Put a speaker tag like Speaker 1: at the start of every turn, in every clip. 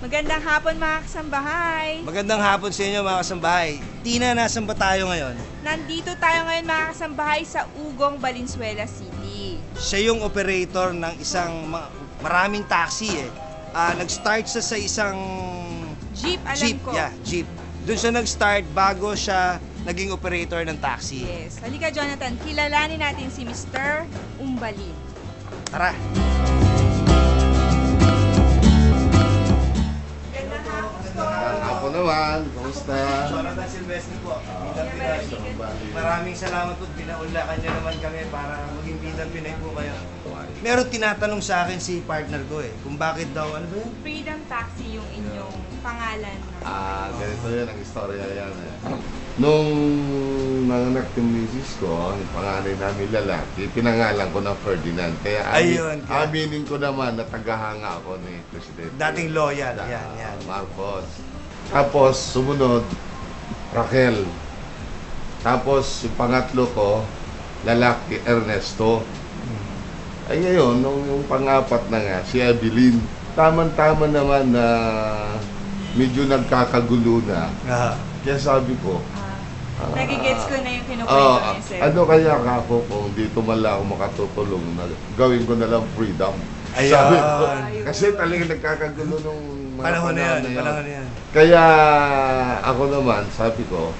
Speaker 1: Magandang hapon mga kasambahay.
Speaker 2: Magandang hapon sa inyo mga kasambahay. Tina, nasan ba tayo ngayon?
Speaker 1: Nandito tayo ngayon mga kasambahay sa Ugong, Valenzuela City.
Speaker 2: Siya yung operator ng isang maraming taxi eh. Nag-start siya sa isang
Speaker 1: Jeep, ko.
Speaker 2: Jeep. Doon siya nag-start bago siya naging operator ng taxi.
Speaker 1: Yes. Halika Jonathan, kilalanin natin si Mr. Umbalin.
Speaker 2: Tara!
Speaker 3: Ako naman, kamusta?
Speaker 2: Jonathan Silvestre po, Bidang Pinay. Maraming salamat po, pinaunlakan niyo naman kami para maging Bidang Pinay po kayo. Meron tinatanong sa akin si partner ko eh, kung bakit daw, ano ba yun?
Speaker 1: Freedom Taxi yung inyong pangalan.
Speaker 3: Ganito yun, ang istorya yan eh. Nung nanganak yung misis ko, yung panganay namin lalaki, pinangalan ko na Ferdinand. Kaya aminin ko naman na tagahanga ako ni Presidente.
Speaker 2: Dating loyal, yan.
Speaker 3: Marcos. Tapos, sumunod, Raquel. Tapos, yung pangatlo ko, lalaki, Ernesto. Ay ngayon, nung yung pang-apat na nga, si Evelyn. Tama-tama naman na medyo nagkakagulo na. Kaya sabi ko,
Speaker 1: nagigets ko na yung kinukwento niya, sir.
Speaker 3: Ano kaya ako kung dito man lang ako makatutulong na gawin ko na lang freedom.
Speaker 2: Ayun.
Speaker 3: Sabi ko, kasi talagang nagkakagulo nung mga
Speaker 2: Panahon na yan.
Speaker 3: Kaya ako naman, sabi ko,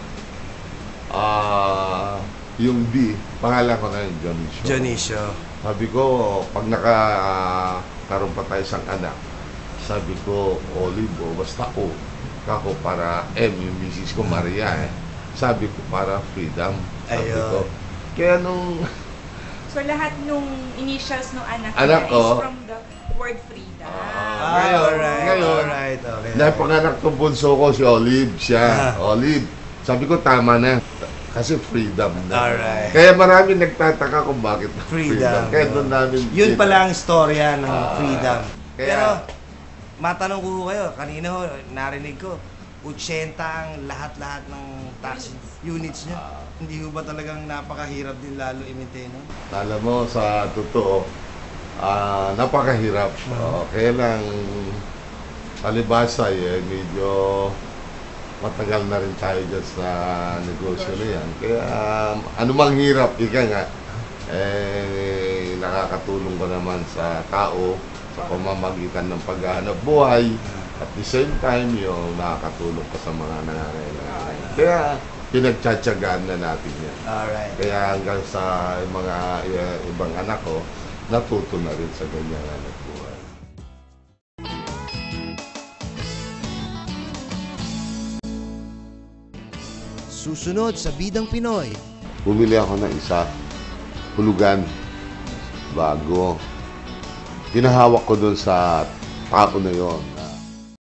Speaker 3: yung D, pangalan ko na yung Dionisio.
Speaker 2: Dionisio.
Speaker 3: Sabi ko, pag nakakaroon pa tayo isang anak, sabi ko, Olive o basta O. Kako para M, yung misis ko, Maria eh. Sabi ko, para freedom. Sabi ko. Kaya nung...
Speaker 1: So lahat nung initials nung anak
Speaker 3: ko
Speaker 1: is from the word freedom.
Speaker 2: Alright. Okay.
Speaker 3: Dahil panganak ng bunso ko, si Olive siya. Olive. Sabi ko, tama na. Kasi freedom na.
Speaker 2: Alright.
Speaker 3: Kaya marami nagtataka kung bakit freedom. Kaya doon namin...
Speaker 2: Yun pala ang istorya ng freedom.
Speaker 3: Kaya,
Speaker 2: pero, matanong ko kayo, kanina ho, narinig ko, 80 ang lahat-lahat ng taxi units niya. Hindi ho ba talagang napakahirap din lalo i-maintain? No?
Speaker 3: Alam mo, sa totoo, napakahirap. Kaya lang, palibasay medyo matagal na rin tayo dyan sa negosyo na yan. Kaya anumang hirap, ika nga, nakakatulong ko naman sa tao sa pamamagitan ng paghahanap buhay. At the same time, yung nakakatulong ko sa mga nangangailangan. Kaya pinagtsatsagaan na natin yan.
Speaker 2: Alright.
Speaker 3: Kaya hanggang sa mga ibang anak ko, natuto na rin sa ganyan hanap buhay.
Speaker 2: Susunod sa Bidang Pinoy.
Speaker 3: Bumili ako ng isa, hulugan, bago. Pinahawak ko doon sa tao na yon.